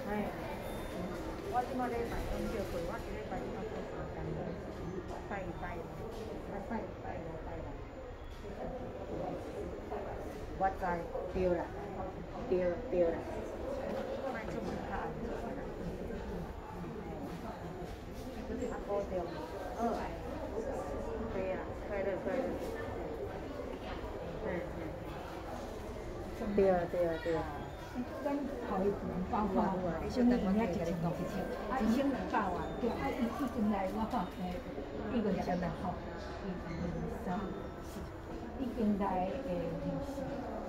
哎，我即摆礼拜拢叫过，我一礼拜只做3工，拜一拜，拜五拜六。我知，对啦，对啦，卖出门较安全啦。啊，好对，对啦，快乐。对。 咱头一盘包括，什么人家一千200万，对啊，伊进来我看，伊个16号，伊经来20。